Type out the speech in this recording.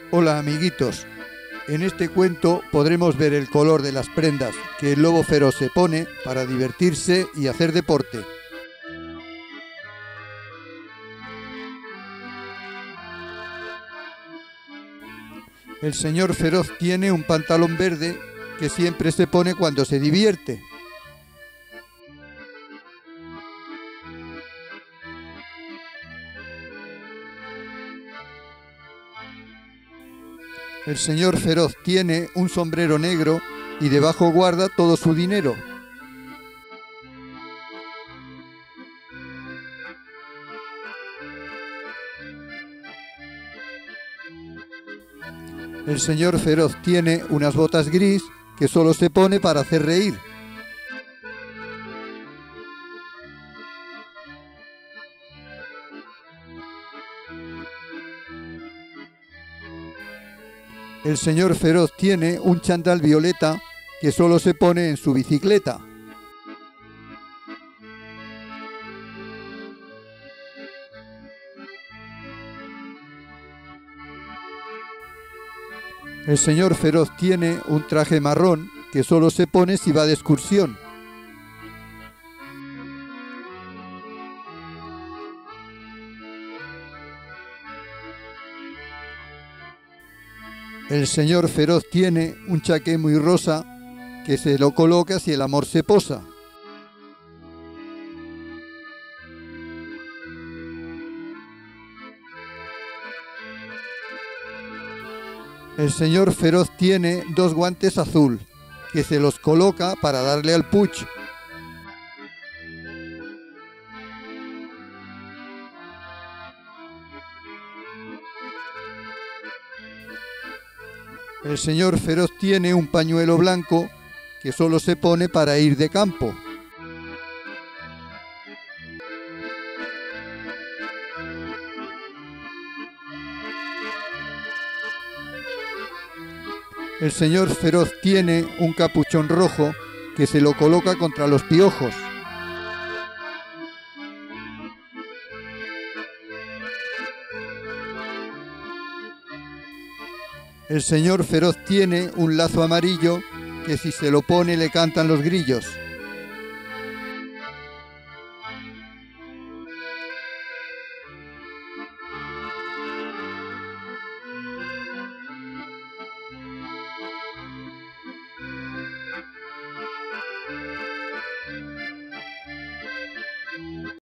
Hola amiguitos, en este cuento podremos ver el color de las prendas que el lobo feroz se pone para divertirse y hacer deporte. El señor feroz tiene un pantalón verde que siempre se pone cuando se divierte. El señor feroz tiene un sombrero negro y debajo guarda todo su dinero. El señor feroz tiene unas botas gris que solo se pone para hacer reír. El señor feroz tiene un chándal violeta que solo se pone en su bicicleta. El señor feroz tiene un traje marrón que solo se pone si va de excursión. El señor feroz tiene un chaqué muy rosa que se lo coloca si el amor se posa. El señor feroz tiene dos guantes azul que se los coloca para darle al puch. El señor feroz tiene un pañuelo blanco que solo se pone para ir de campo. El señor feroz tiene un capuchón rojo que se lo coloca contra los piojos. El señor feroz tiene un lazo amarillo que si se lo pone le cantan los grillos.